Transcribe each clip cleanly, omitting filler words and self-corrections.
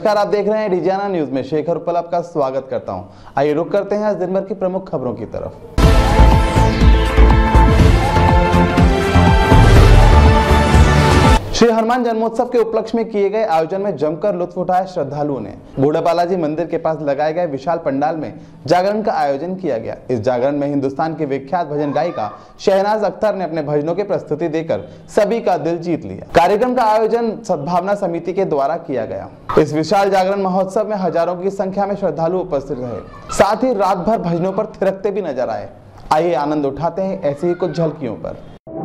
नमस्कार, आप देख रहे हैं डिजियाना न्यूज में। शेखर उपल आपका स्वागत करता हूं। आइए रुक करते हैं आज दिन भर की प्रमुख खबरों की तरफ। श्री हनुमान जन्मोत्सव के उपलक्ष्य में किए गए आयोजन में जमकर लुत्फ उठाया श्रद्धालुओं ने। बूढ़ा बालाजी मंदिर के पास लगाए गए विशाल पंडाल में जागरण का आयोजन किया गया। इस जागरण में हिंदुस्तान की विख्यात भजन गायिका शहनाज अख्तर ने अपने भजनों की प्रस्तुति देकर सभी का दिल जीत लिया। कार्यक्रम का आयोजन सद्भावना समिति के द्वारा किया गया। इस विशाल जागरण महोत्सव में हजारों की संख्या में श्रद्धालु उपस्थित रहे, साथ ही रात भर भजनों पर थिरकते भी नजर आए। आइए आनंद उठाते हैं ऐसी ही कुछ झलकियों पर।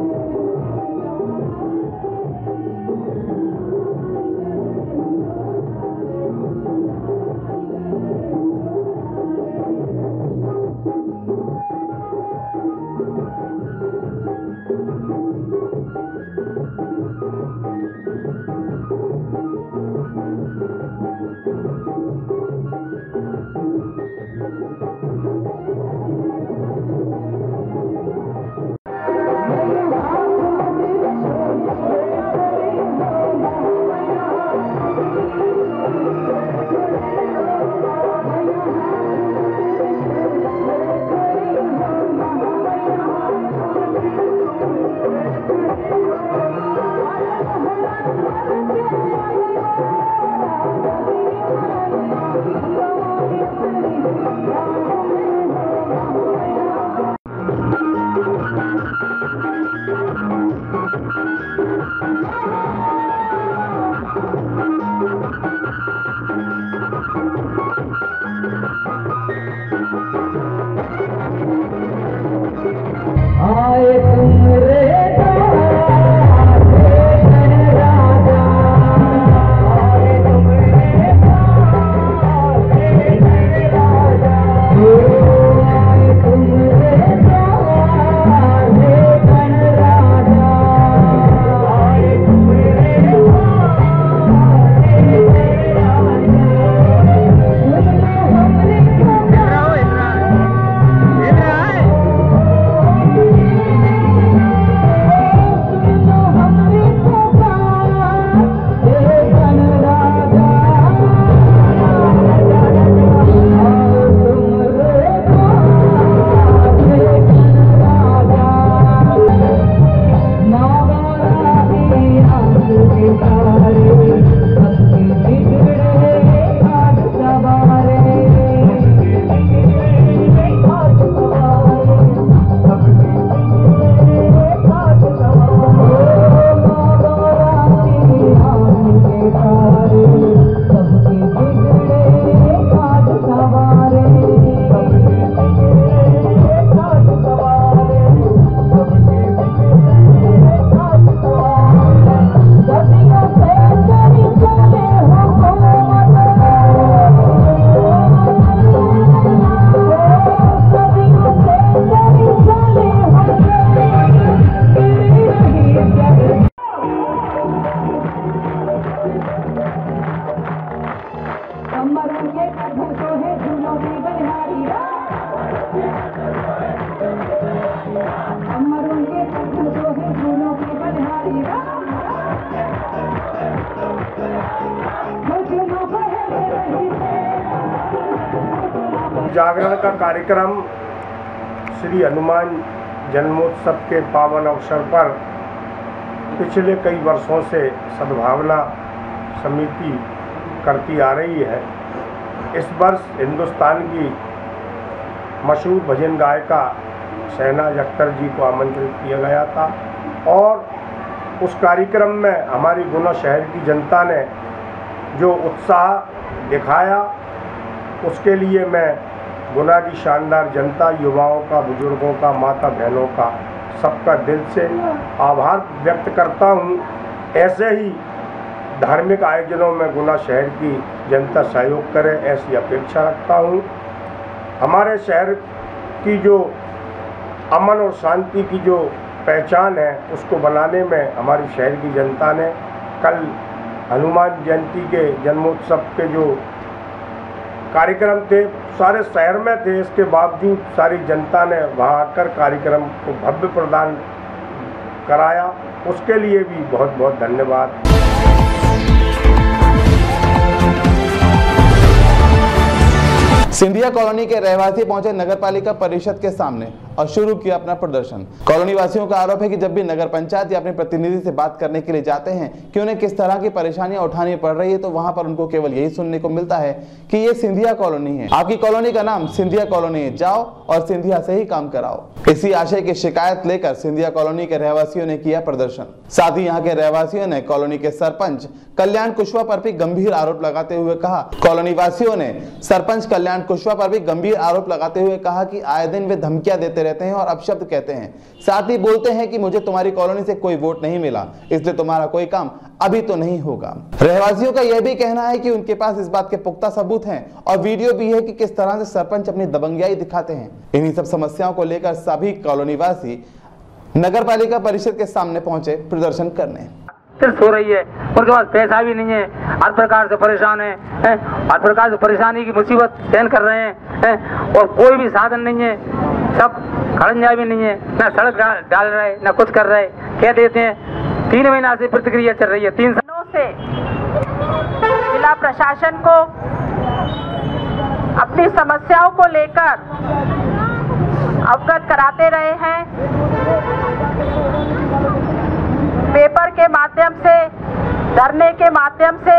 जागरण का कार्यक्रम श्री हनुमान जन्मोत्सव के पावन अवसर पर पिछले कई वर्षों से सद्भावना समिति करती आ रही है। इस वर्ष हिंदुस्तान की मशहूर भजन गायिका शहनाज अख्तर जी को आमंत्रित किया गया था और उस कार्यक्रम में हमारी गुना शहर की जनता ने जो उत्साह दिखाया, उसके लिए मैं गुना की शानदार जनता, युवाओं का, बुजुर्गों का, माता बहनों का, सबका दिल से आभार व्यक्त करता हूँ। ऐसे ही धार्मिक आयोजनों में गुना शहर की जनता सहयोग करे, ऐसी अपेक्षा रखता हूँ। हमारे शहर की जो अमन और शांति की जो पहचान है, उसको बनाने में हमारी शहर की जनता ने कल हनुमान जयंती के जन्मोत्सव के जो कार्यक्रम थे सारे शहर में थे, इसके बावजूद सारी जनता ने वहाँ आकर कार्यक्रम को भव्य प्रदान कराया। उसके लिए भी बहुत बहुत धन्यवाद। सिंधिया कॉलोनी के रहवासी पहुंचे नगरपालिका परिषद के सामने और शुरू किया अपना प्रदर्शन। कॉलोनी वासियों का आरोप है कि जब भी नगर पंचायत या अपने प्रतिनिधि से बात करने के लिए जाते हैं कि उन्हें किस तरह की परेशानियां उठानी पड़ रही है, तो वहां पर उनको केवल यही सुनने को मिलता है कि ये सिंधिया कॉलोनी है, आपकी कॉलोनी का नाम सिंधिया कॉलोनी है, जाओ और सिंधिया से ही काम कराओ। इसी आशय की शिकायत लेकर सिंधिया कॉलोनी के रहवासियों ने किया प्रदर्शन। साथ ही यहाँ के रहवासियों ने कॉलोनी के सरपंच कल्याण कुशवाहा पर भी गंभीर आरोप लगाते हुए कहा, कॉलोनी वासियों ने सरपंच कल्याण कुशवाहा पर भी गंभीर आरोप लगाते हुए कहा कि आए दिन वे धमकियां देते रहते हैं और अपशब्द कहते हैं। साथ ही बोलते हैं कि मुझे तुम्हारी कॉलोनी से कोई वोट नहीं मिला, इसलिए तुम्हारा कोई काम अभी तो नहीं होगा। रहवासियों का यह भी कहना है कि उनके पास इस बात के पुख्ता सबूत हैं और वीडियो भी है कि किस तरह से सरपंच अपनी दबंगियाई दिखाते हैं। इन्हीं सब समस्याओं को लेकर सभी कॉलोनी वासी नगरपालिका परिषद के सामने पहुंचे प्रदर्शन करने। हो रही है, उनके पास पैसा भी नहीं है, हर प्रकार से परेशान है, हर प्रकार से परेशानी की मुसीबत सहन कर रहे हैं और कोई भी साधन नहीं है, सब खड़ंजा भी नहीं है, ना सड़क डाल रहे ना कुछ कर रहे। कह देते हैं 3 महीना से प्रतिक्रिया चल रही है, 3 सालों से जिला प्रशासन को अपनी समस्याओं को लेकर अवगत कराते रहे हैं, पेपर के माध्यम से, धरने के माध्यम से।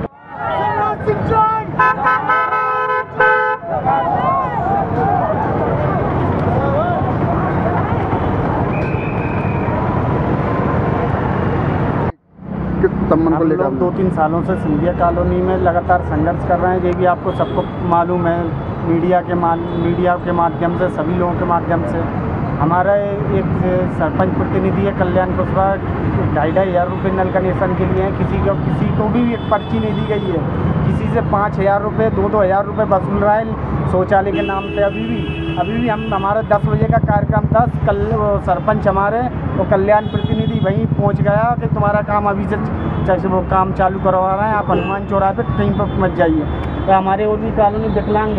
हम लोग 2-3 सालों से सिंधिया कॉलोनी में लगातार संघर्ष कर रहे हैं। ये भी आपको सबको मालूम है, मीडिया के माध्यम से, सभी लोगों के माध्यम से। हमारा एक सरपंच प्रतिनिधि है कल्याण कुशवाहा, 2,500 रुपये नल कनेक्शन के लिए हैं। किसी को भी एक पर्ची नहीं दी गई है, किसी से 5,000 रुपये 2,000 रुपये वसूल रहा है शौचालय के नाम पे। अभी भी हमारा 10 बजे का कार्यक्रम था, कल सरपंच हमारे वो कल्याण प्रतिनिधि वहीं पहुंच गया कि तुम्हारा काम अभी से वो काम चालू करवा रहे हैं, आप हनुमान चौराहे पे कहीं पर मत जाइए। तो हमारे और भी कॉलोनी विकलांग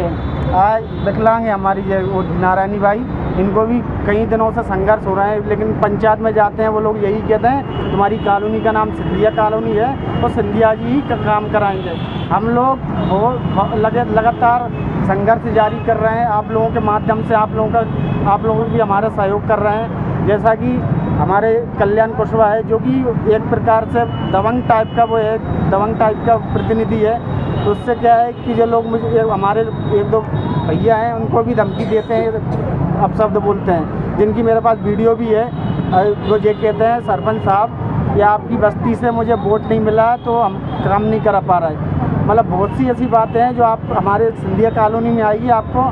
है हमारी वो नारायणी भाई, इनको भी कई दिनों से संघर्ष हो रहा है, लेकिन पंचायत में जाते हैं वो लोग यही कहते हैं तुम्हारी कॉलोनी का नाम सिंधिया कॉलोनी है तो सिंधिया जी ही काम कराएंगे। हम लोग लगातार संघर्ष जारी कर रहे हैं, आप लोगों के माध्यम से आप लोग भी हमारा सहयोग कर रहे हैं। जैसा कि हमारे कल्याण कुशवाहा है जो कि एक प्रकार से दबंग टाइप का प्रतिनिधि है, तो उससे क्या है कि जो लोग हमारे 1-2 भैया हैं उनको भी धमकी देते हैं, अपशब्द बोलते हैं, जिनकी मेरे पास वीडियो भी है। वो ये कहते हैं सरपंच साहब या आपकी बस्ती से मुझे वोट नहीं मिला तो हम काम नहीं करा पा रहे। मतलब बहुत सी ऐसी बातें हैं जो आप हमारे सिंधिया कॉलोनी में आइए,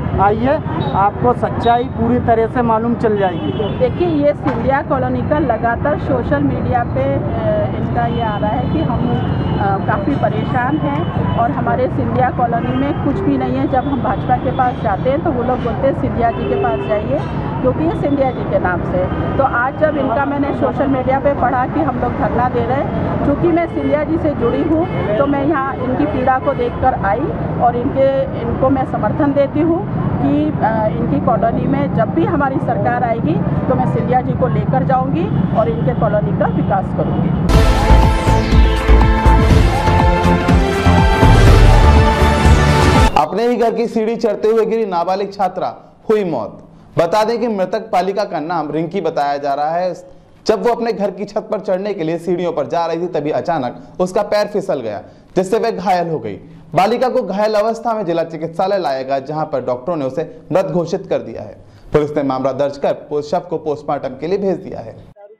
आपको सच्चाई पूरी तरह से मालूम चल जाएगी। देखिए, ये सिंधिया कॉलोनी का लगातार सोशल मीडिया पे इनका ये आ रहा है कि हम काफ़ी परेशान हैं और हमारे सिंधिया कॉलोनी में कुछ भी नहीं है। जब हम भाजपा के पास जाते हैं तो वो लोग बोलते हैं सिंधिया जी के पास जाइए, क्योंकि ये सिंधिया जी के नाम से। तो आज जब इनका मैंने सोशल मीडिया पे पढ़ा कि हम लोग धरना दे रहे हैं, चूँकि मैं सिंधिया जी से जुड़ी हूँ तो मैं यहाँ इनकी पीड़ा को देखकर आई और इनको मैं समर्थन देती हूँ कि इनकी कॉलोनी में जब भी हमारी सरकार आएगी तो मैं सिंधिया जी को लेकर जाऊँगी और इनके कॉलोनी का विकास करूँगी। अपने ही घर की सीढ़ी चढ़ते हुए गिरी नाबालिग छात्रा, हुई मौत। बता दें कि मृतक बालिका का नाम रिंकी बताया जा रहा है। जब वो अपने घर की छत पर चढ़ने के लिए सीढ़ियों पर जा रही थी तभी अचानक उसका पैर फिसल गया, जिससे वह घायल हो गई। बालिका को घायल अवस्था में जिला चिकित्सालय लाया गया, जहां पर डॉक्टरों ने उसे मृत घोषित कर दिया है। पुलिस ने मामला दर्ज कर शव को पोस्टमार्टम के लिए भेज दिया है।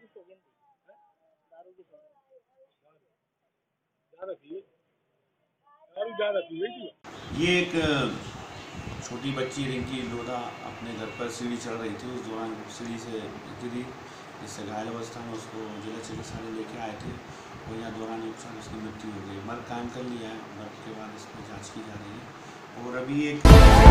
ये एक छोटी बच्ची रिंकी लोधा अपने घर पर सीढ़ी चढ़ रही थी, उस दौरान सीढ़ी से गिरी, जिससे घायल अवस्था में उसको जिला चिकित्सालय लेके आए थे और यहाँ दौरान उपचार उसकी मृत्यु हो गई। मर्ग कायम कर लिया है, मर्ग के बाद इस पर जाँच की जा रही है। और अभी एक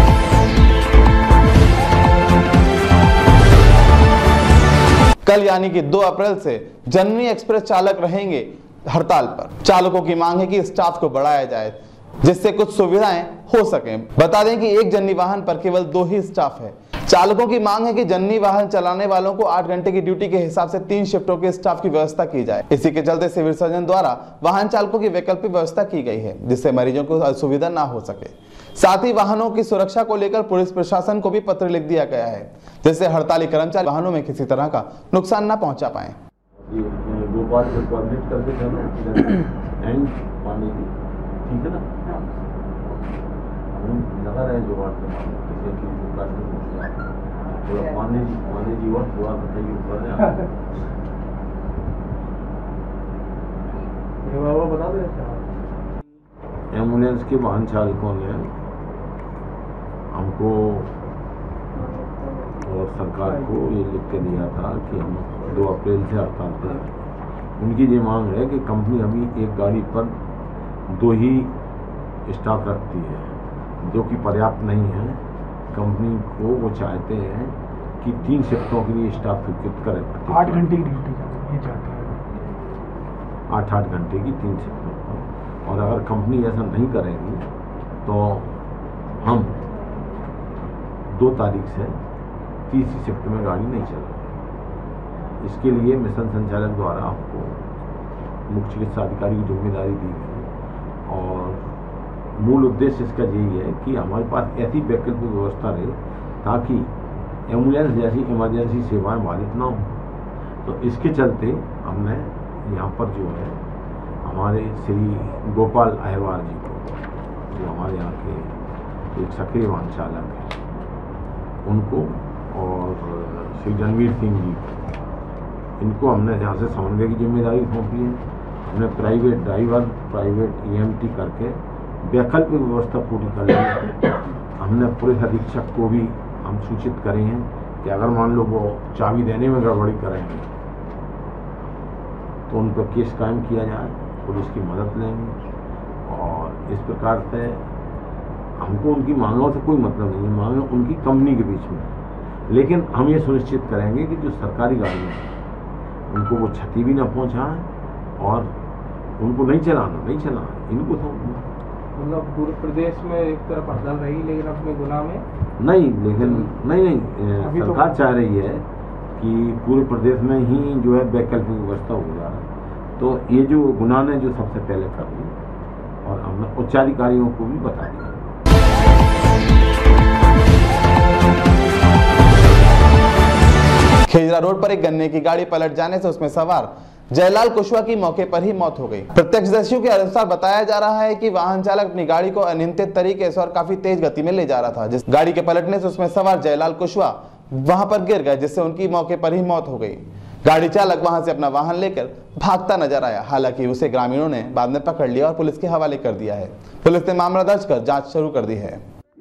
कल यानी कि 2 अप्रैल से जननी एक्सप्रेस चालक रहेंगे हड़ताल पर। चालकों की मांग है कि स्टाफ को बढ़ाया जाए। जिससे कुछ सुविधाएं हो सके। बता दें कि एक जननी वाहन पर केवल 2 ही स्टाफ है। चालकों की मांग है कि जननी वाहन चलाने वालों को 8 घंटे की ड्यूटी के हिसाब से 3 शिफ्टों के स्टाफ की व्यवस्था की जाए। इसी के चलते सिविल सर्जन द्वारा वाहन चालकों की वैकल्पिक व्यवस्था की गई है, जिससे मरीजों को असुविधा ना हो सके। साथ ही वाहनों की सुरक्षा को लेकर पुलिस प्रशासन को भी पत्र लिख दिया गया है, जिससे हड़ताली कर्मचारी वाहनों में किसी तरह का नुकसान न पहुंचा पाए। ठीक है ना, लगा रहे जो बात थोड़ा पानी जी और थोड़ा बता दे। एम्बुलेंस के वाहन चालकों ने हमको और सरकार को ये लिख के दिया था कि हम 2 अप्रैल से हड़ताल पर हैं। उनकी ये मांग है कि कंपनी अभी एक गाड़ी पर 2 ही स्टाफ रखती है, जो कि पर्याप्त नहीं है। कंपनी को वो चाहते हैं कि 3 शिफ्टों के लिए स्टाफ स्वीकृत करें। 8 घंटे की ड्यूटी ये चाहते हैं, 8 घंटे की 3 शिफ्टों पर। और अगर कंपनी ऐसा नहीं करेगी तो हम 2 तारीख से 30 शिफ्ट में गाड़ी नहीं चलेगी। इसके लिए मिशन संचालक द्वारा आपको मुख्य चिकित्सा अधिकारी की जिम्मेदारी दी गई और मूल उद्देश्य इसका यही है कि हमारे पास ऐसी वैकल्पिक व्यवस्था रहे ताकि एम्बुलेंस जैसी इमरजेंसी सेवाएं बाधित ना हो। तो इसके चलते हमने यहाँ पर जो है हमारे श्री गोपाल अहिरवार जी को, जो हमारे यहाँ के एक सक्रिय वाहन चालक हैं, उनको और श्री रणवीर सिंह जी को, इनको हमने यहाँ से समन्वय की जिम्मेदारी सौंपी है। हमने प्राइवेट ड्राइवर, प्राइवेट EMT करके वैकल्पिक व्यवस्था पूरी कर ली है। हमने पुलिस अधीक्षक को भी हम सूचित करे हैं कि अगर मान लो वो चाबी देने में गड़बड़ी करेंगे तो उन पर केस कायम किया जाए, पुलिस की मदद लेंगे। और इस प्रकार से हमको उनकी मांगों से कोई मतलब नहीं है, मांगे उनकी कंपनी के बीच में, लेकिन हम ये सुनिश्चित करेंगे कि जो सरकारी गाड़ियाँ हैं उनको वो क्षति भी ना पहुँचाएं और उनको नहीं चलाना इनको मतलब पूरे प्रदेश में एक तरफ हड़ताल रही, लेकिन अपने गुना में नहीं, लेकिन नहीं सरकार चाह रही है कि पूरे प्रदेश में ही जो है वैकल्पिक व्यवस्था हो जाए। तो ये जो गुना ने जो सबसे पहले कर दी और हमने उच्चाधिकारियों को भी बता दिया। खेजरा रोड पर एक गन्ने की गाड़ी पलट जाने से उसमें सवार जयलाल कुशवाहा की मौके पर ही मौत हो गई। प्रत्यक्षदर्शियों के अनुसार बताया जा रहा है कि वाहन चालक अपनी गाड़ी को अनियंत्रित तरीके से और काफी तेज गति में ले जा रहा था, जिस गाड़ी के पलटने से उसमें सवार जयलाल कुशवाहा वहां पर गिर गए, जिससे उनकी मौके पर ही मौत हो गई। गाड़ी चालक वहां से अपना वाहन लेकर भागता नजर आया। हालांकि उसे ग्रामीणों ने बाद में पकड़ लिया और पुलिस के हवाले कर दिया है। पुलिस ने मामला दर्ज कर जाँच शुरू कर दी है।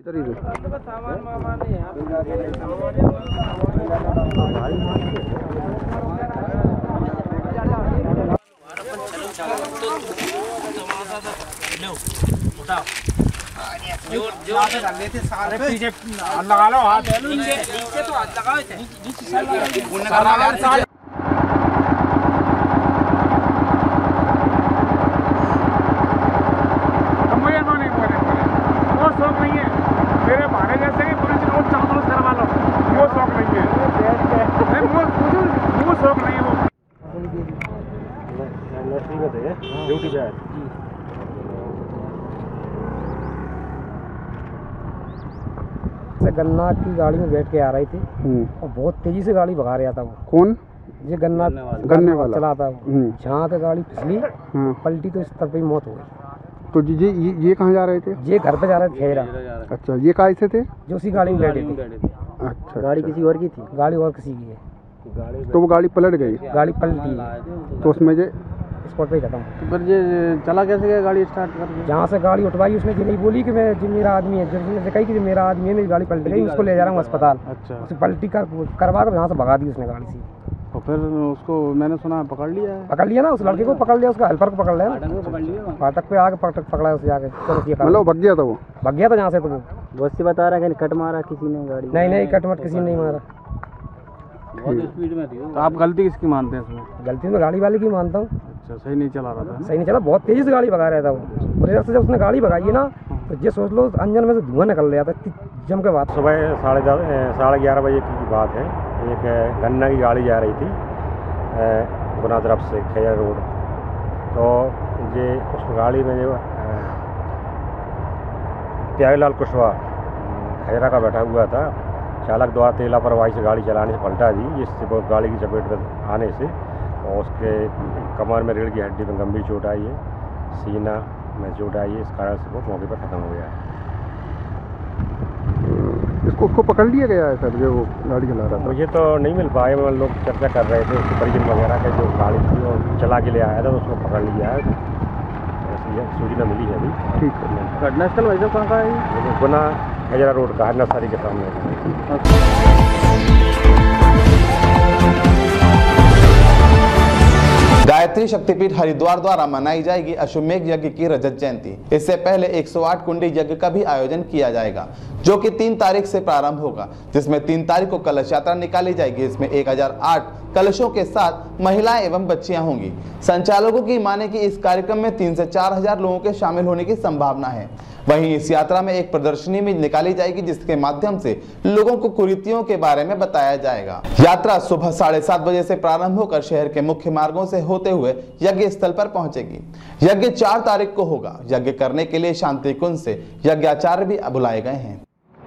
लगा लो हाथ, नीचे तो हाथ लगाओ थे। वो शौक नहीं है मेरे भाड़े जैसे कि पुलिस को चांदों करवा लो, वो शौक नहीं है, वो शौक नहीं है। वो ड्यूटी पे गन्ना की गाड़ी में बैठ के आ रही थी और बहुत तेजी से गाड़ी भगा रहा था। वो कौन? ये गन्ने वाला चलाता है। जहाँ पे गाड़ी फिसली पलटी तो इस तरफ ही मौत हो गई। तो ये कहाँ जा रहे थे? ये घर पे जा रहे थे खेरा। अच्छा, ये कहाँ से थे? जो उसी गाड़ी में बैठे थे। अच्छा, गाड़ी किसी और की थी? गाड़ी और किसी की है। तो वो गाड़ी पलट गई? गाड़ी पलटी तो उसमें जो स्पॉट पे ही खत्म। तो फिर ये चला कैसे गया गाड़ी स्टार्ट करके? जहाँ से गाड़ी उठवाई उसने ये नहीं बोली कि मैं जी मेरा आदमी है, जब उसने कही कि मेरा आदमी है, मेरी गाड़ी पलट गई, उसको ले जा रहा हूँ अस्पताल। अच्छा, उसे पलटी करवा कर यहाँ से भगा दी उसने गाड़ी से। तो फिर उसको मैंने सुना पकड़ लिया है? पकड़ लिया ना, उस लड़के को पकड़ लिया, उसका हेल्पर को पकड़ लिया, फाटक पे आके पकड़ा उसे जाके। मतलब भाग गया था वो? भाग गया था जहाँ से। तो वो बहुत सी बता रहा है कि कट मारा किसी ने गाड़ी? नहीं, कटमट किसी ने नहीं मारा। बहुत स्पीड में थी। तो आप गलती किसकी मानते हैं इसमें? गलती में गाड़ी वाले की मानता हूँ। अच्छा, सही नहीं चला रहा था? सही नहीं चला, बहुत तेज़ी से गाड़ी भगा रहा था वो। और इधर से जब उसने गाड़ी भगाई है ना, तो ये सोच लो इंजन में से धुआं निकल रहा था जम के बाद। सुबह 11:30 बजे की बात है। एक गन्ना की गाड़ी जा रही थी गुना तरफ से खैरा रोड। तो ये उस गाड़ी में जो प्यारेलाल कुशवाहा खैरा का बैठा हुआ था, चालक द्वारा तेज लापरवाही से गाड़ी चलाने से पलटा दी, जिससे बहुत गाड़ी की चपेट में आने से और उसके कमर में रीढ़ की हड्डी में गंभीर चोट आई है, सीना में चोट आई है। इस कारण से वो मौके पर ख़त्म हो गया है। उसको पकड़ लिया गया है सर जो वो गाड़ी चला रहा था? मुझे तो नहीं मिल पाए, लोग चर्चा कर रहे थे उसके परिजन वगैरह के, जो गाड़ी थी वो चला के ले आया था, उसको पकड़ लिया है, ऐसी सूचना मिली है अभी। ठीक है। घटनास्थल वैसे कहाँ का है? गुना खैरा रोड का है, नर्सरी के सामने। गायत्री शक्तिपीठ हरिद्वार द्वारा मनाई जाएगी अश्वमेघ यज्ञ की रजत जयंती। इससे पहले 108 कुंडी यज्ञ का भी आयोजन किया जाएगा, जो कि 3 तारीख से प्रारंभ होगा, जिसमें 3 तारीख को कलश यात्रा निकाली जाएगी। इसमें 1008 कलशों के साथ महिलाएं एवं बच्चियां होंगी। संचालकों की माने कि इस कार्यक्रम में 3 से 4 हजार लोगों के शामिल होने की संभावना है। वहीं इस यात्रा में एक प्रदर्शनी भी निकाली जाएगी, जिसके माध्यम से लोगों को कुरीतियों के बारे में बताया जाएगा। यात्रा सुबह 7:30 बजे से प्रारंभ होकर शहर के मुख्य मार्गों से होते हुए यज्ञ स्थल पर पहुंचेगी। यज्ञ 4 तारीख को होगा। यज्ञ करने के लिए शांति कुंज से यज्ञाचार्य भी बुलाए गए हैं।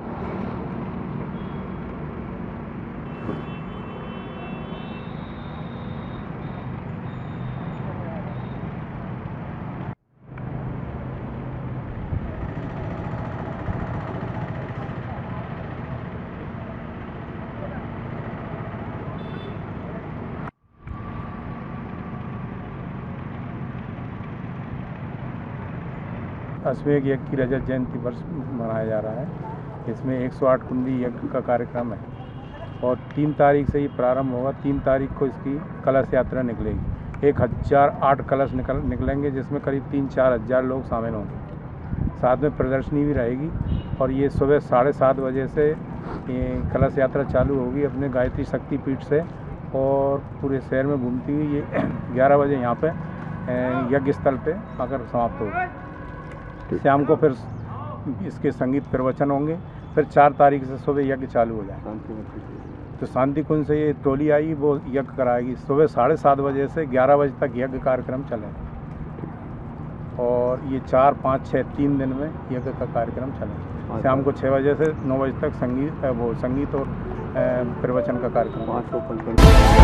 अश्वमेघ यज्ञ की रजत जयंती वर्ष मनाया जा रहा है। इसमें 108 कुंडी यज्ञ का कार्यक्रम है और 3 तारीख से ये प्रारंभ होगा। 3 तारीख को इसकी कलश यात्रा निकलेगी। 1008 कलश निकलेंगे, जिसमें करीब 3-4 हज़ार लोग शामिल होंगे। साथ में प्रदर्शनी भी रहेगी और ये सुबह 7:30 बजे से ये कलश यात्रा चालू होगी अपने गायत्री शक्तिपीठ से और पूरे शहर में घूमती हुई ये 11 बजे यहाँ पे यज्ञ स्थल पे आकर समाप्त होगी। शाम को फिर इसके संगीत प्रवचन होंगे। फिर 4 तारीख से सुबह यज्ञ चालू हो जाएगा। तो शांति कुंज से ये टोली आई, वो यज्ञ कराएगी। सुबह 7:30 बजे से 11 बजे तक यज्ञ कार्यक्रम चलेगा और ये 4, 5, 6 3 दिन में यज्ञ का कार्यक्रम चलेगा। शाम को 6 बजे से 9 बजे तक संगीत और प्रवचन का कार्यक्रम।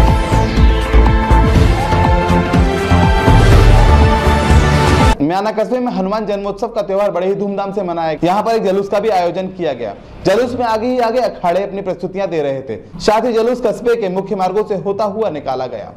म्याना कस्बे में हनुमान जन्मोत्सव का त्योहार बड़े ही धूमधाम से मनाया गया। यहाँ पर एक जुलूस का भी आयोजन किया गया। जुलूस में आगे ही आगे अखाड़े अपनी प्रस्तुतियां दे रहे थे। साथ ही जुलूस कस्बे के मुख्य मार्गों से होता हुआ निकाला गया।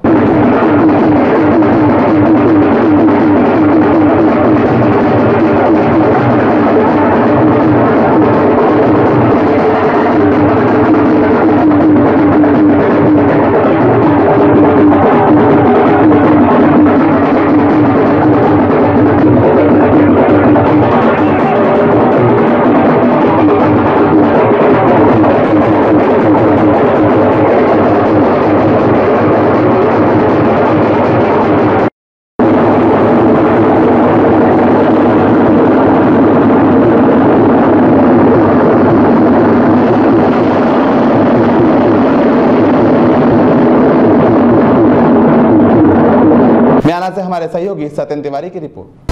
म्याना से हमारे सहयोगी सत्यन तिवारी की रिपोर्ट।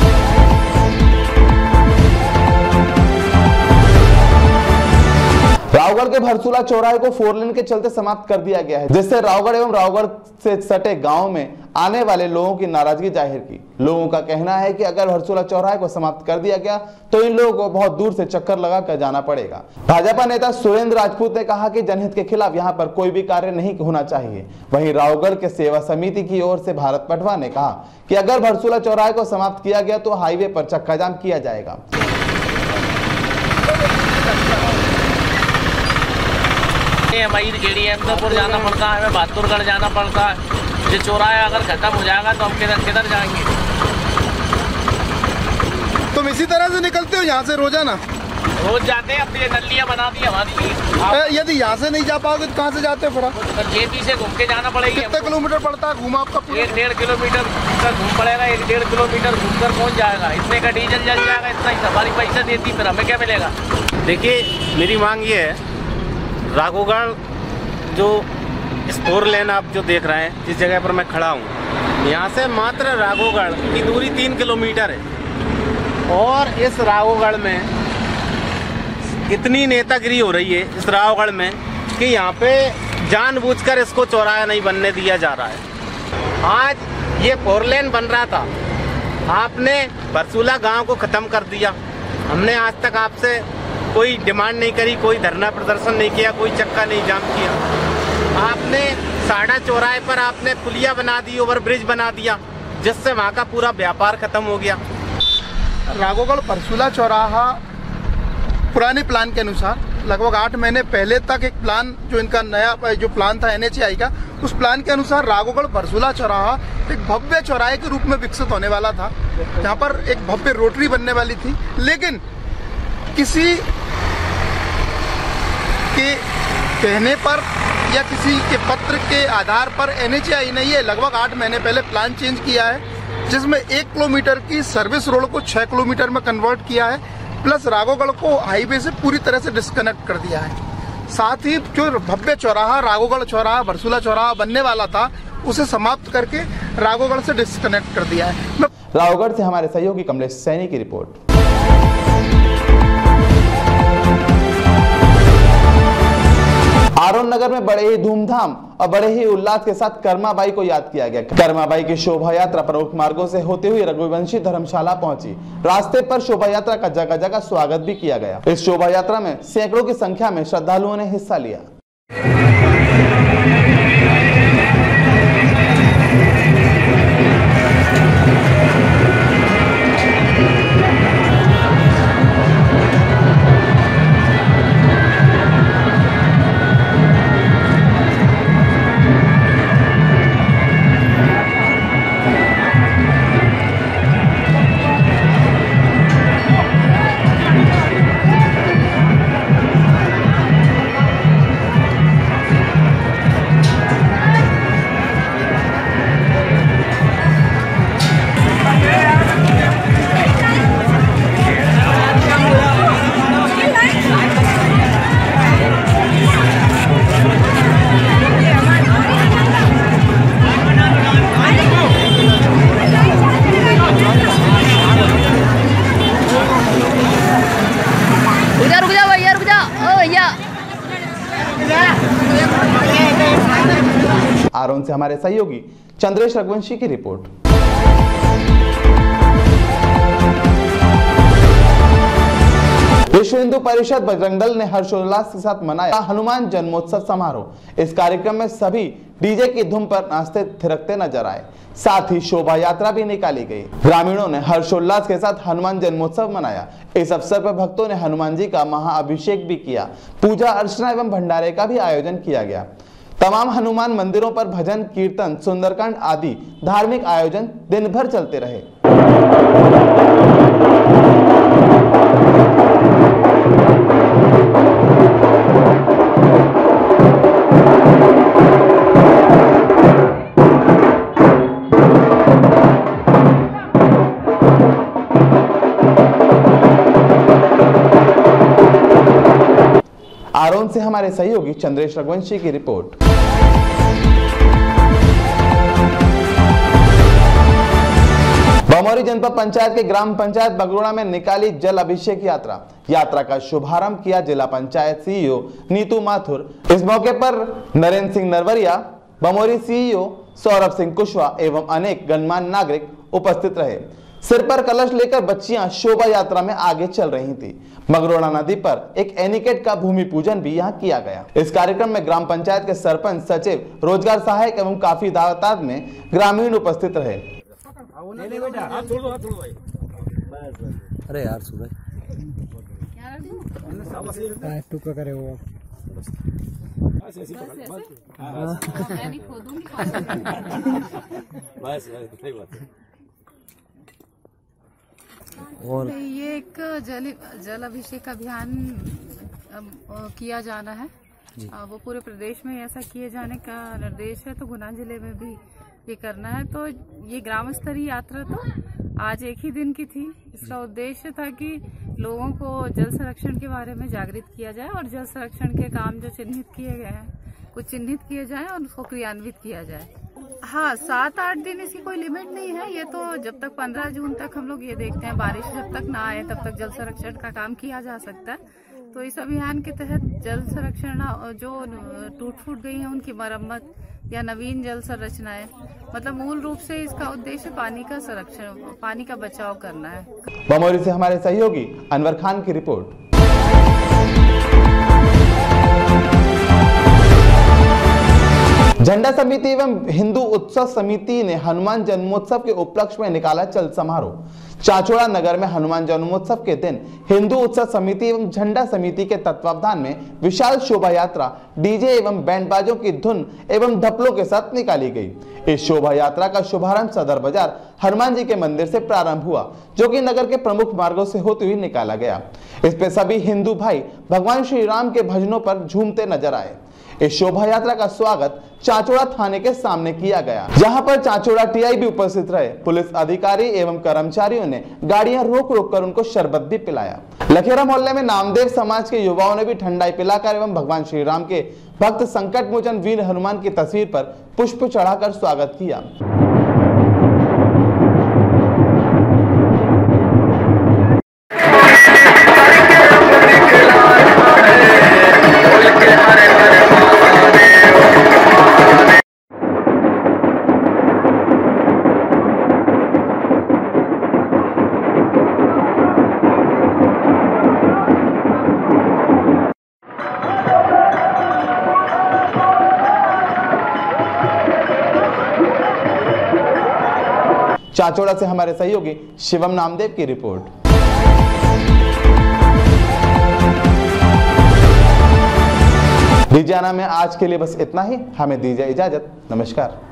रावगढ़ के भरसूला चौराहे को 4 लेन के चलते समाप्त कर दिया गया है, जिससे रावगढ़ एवं रावगढ़ से सटे गांव में आने वाले लोगों की नाराजगी जाहिर की। लोगों का कहना है कि अगर भरसूला चौराहे को समाप्त कर दिया गया तो इन लोगों को बहुत दूर से चक्कर लगा कर जाना पड़ेगा। भाजपा नेता सुरेंद्र राजपूत ने कहा कि जनहित के खिलाफ यहां पर कोई भी कार्य नहीं होना चाहिए। वहीं रावगढ़ के सेवा समिति की ओर से भारत पटवा ने कहा कि अगर भरसूला चौराहे को समाप्त किया गया तो हाईवे पर चक्का जाम किया जाएगा। हमारी गेड़ी अहमदपुर जाना पड़ता है, हमें बहादुरगढ़ जाना पड़ता है। ये चौराहा अगर खत्म हो जाएगा तो हम किधर जाएंगे? तुम इसी तरह से निकलते हो यहाँ से रोजाना? रोज जाते हैं, अब ये नलियाँ बना दी हमारी। यदि यहाँ से नहीं जा पाओगे तो कहाँ से जाते हो फिर? जेपी से घूम के जाना पड़ेगा। कितने किलोमीटर पड़ता है घूम आपका? 1-1.5 किलोमीटर का घूम पड़ेगा, 1-1.5 किलोमीटर घूम कर पहुँच जाएगा। इतने का डीजल जल जाएगा, इतना ही सवारी पैसा देती, फिर हमें क्या मिलेगा? देखिए, मेरी मांग ये है, राघोगढ़ जो इस 4 लेन आप जो देख रहे हैं, जिस जगह पर मैं खड़ा हूँ, यहाँ से मात्र राघोगढ़ की दूरी 3 किलोमीटर है। और इस राघोगढ़ में इतनी नेतागिरी हो रही है इस राघोगढ़ में कि यहाँ पे जानबूझकर इसको चौराहा नहीं बनने दिया जा रहा है। आज ये 4 लेन बन रहा था, आपने बरसूला गांव को ख़त्म कर दिया। हमने आज तक आपसे कोई डिमांड नहीं करी, कोई धरना प्रदर्शन नहीं किया, कोई चक्का नहीं जाम किया। आपने साड़ा चौराहे पर आपने पुलिया बना दी, ओवरब्रिज बना दिया, जिससे वहाँ का पूरा व्यापार खत्म हो गया। राघोगढ़ बरसूला चौराहा पुराने प्लान के अनुसार लगभग 8 महीने पहले तक एक प्लान, जो इनका नया जो प्लान था NHAI का, उस प्लान के अनुसार राघोगढ़ बरसूला चौराहा एक भव्य चौराहे के रूप में विकसित होने वाला था, जहाँ पर एक भव्य रोटरी बनने वाली थी। लेकिन किसी के कहने पर या किसी के पत्र के आधार पर NHAI ने ये लगभग 8 महीने पहले प्लान चेंज किया है, जिसमें 1 किलोमीटर की सर्विस रोड को 6 किलोमीटर में कन्वर्ट किया है, प्लस राघोगढ़ को हाईवे से पूरी तरह से डिस्कनेक्ट कर दिया है। साथ ही जो भव्य चौराहा राघोगढ़ चौराहा बरसूला चौराहा बनने वाला था, उसे समाप्त करके राघोगढ़ से डिस्कनेक्ट कर दिया है। राघोगढ़ से हमारे सहयोगी कमलेश सैनी की रिपोर्ट। आरोन नगर में बड़े ही धूमधाम और बड़े ही उल्लास के साथ कर्माबाई को याद किया गया। कर्माबाई की शोभा यात्रा प्रमुख मार्गों से होते हुए रघुवंशी धर्मशाला पहुंची। रास्ते पर शोभा यात्रा का जगह जगह स्वागत भी किया गया। इस शोभा यात्रा में सैकड़ों की संख्या में श्रद्धालुओं ने हिस्सा लिया। आरोन से हमारे सहयोगी चंद्रेश रघुवंशी की रिपोर्ट। विश्व हिंदू परिषद बजरंग दल ने हर्षोल्लास के साथ मनाया हनुमान जन्मोत्सव समारोह। इस कार्यक्रम में सभी डीजे की धुन पर नाचते थिरकते नजर आए, साथ ही शोभा यात्रा भी निकाली गई। ग्रामीणों ने हर्षोल्लास के साथ हनुमान जन्मोत्सव मनाया। इस अवसर पर भक्तों ने हनुमान जी का महाअभिषेक भी किया। पूजा अर्चना एवं भंडारे का भी आयोजन किया गया। तमाम हनुमान मंदिरों पर भजन कीर्तन सुंदरकांड आदि धार्मिक आयोजन दिन भर चलते रहे। आरोन से हमारे सहयोगी चंद्रेश रघुवंशी की रिपोर्ट। बमोरी जनपद पंचायत के ग्राम पंचायत बगरोड़ा में निकाली जल अभिषेक यात्रा। यात्रा का शुभारंभ किया जिला पंचायत सीईओ नीतू माथुर। इस मौके पर नरेंद्र सिंह नरवरिया, बमोरी सीईओ सौरभ सिंह कुशवाहा एवं अनेक गणमान्य नागरिक उपस्थित रहे। सिर पर कलश लेकर बच्चियां शोभा यात्रा में आगे चल रही थी। मगरोड़ा नदी पर एक एनीकट का भूमि पूजन भी यहाँ किया गया। इस कार्यक्रम में ग्राम पंचायत के सरपंच, सचिव, रोजगार सहायक एवं काफी तादाद में ग्रामीण उपस्थित रहे। अरे यार सूरज करे वो और ये एक जल अभिषेक अभियान किया जाना है। वो पूरे प्रदेश में ऐसा किए जाने का निर्देश है, तो गुना जिले में भी ये करना है। तो ये ग्राम स्तरीय यात्रा तो आज एक ही दिन की थी। इसका उद्देश्य था कि लोगों को जल संरक्षण के बारे में जागृत किया जाए और जल संरक्षण के काम जो चिन्हित किए गए हैं कुछ चिन्हित किए जाए और उसको क्रियान्वित किया जाए। हाँ, 7-8 दिन इसकी कोई लिमिट नहीं है। ये तो जब तक 15 जून तक हम लोग ये देखते हैं, बारिश जब तक ना आए तब तक जल संरक्षण का काम किया जा सकता है। तो इस अभियान के तहत जल संरक्षण जो टूट फूट गई है उनकी मरम्मत या नवीन जल संरचनाएं, मतलब मूल रूप से इसका उद्देश्य पानी का संरक्षण, पानी का बचाव करना है। बमौरी से हमारे सहयोगी अनवर खान की रिपोर्ट। झंडा समिति एवं हिंदू उत्सव समिति ने हनुमान जन्मोत्सव के उपलक्ष्य में निकाला चल समारोह। चाचौड़ा नगर में हनुमान जन्मोत्सव के दिन हिंदू उत्सव समिति एवं झंडा समिति के तत्वावधान में विशाल शोभा यात्रा डीजे एवं बैंडबाजों की धुन एवं धपलों के साथ निकाली गई। इस शोभा यात्रा का शुभारंभ सदर बाजार हनुमान जी के मंदिर से प्रारंभ हुआ, जो कि नगर के प्रमुख मार्गों से होते हुए निकाला गया। इस पे सभी हिंदू भाई भगवान श्री राम के भजनों पर झूमते नजर आए। इस शोभा यात्रा का स्वागत चाचौड़ा थाने के सामने किया गया, जहां पर चाचौड़ा टीआई भी उपस्थित रहे। पुलिस अधिकारी एवं कर्मचारियों ने गाड़ियां रोक रोक कर उनको शरबत भी पिलाया। लखेरा मोहल्ले में नामदेव समाज के युवाओं ने भी ठंडाई पिलाकर एवं भगवान श्री राम के भक्त संकट मोचन वीर हनुमान की तस्वीर पर पुष्प चढ़ाकर स्वागत किया। चाचौड़ा से हमारे सहयोगी शिवम नामदेव की रिपोर्ट। दीजिए में आज के लिए बस इतना ही। हमें दीजिए इजाजत। नमस्कार।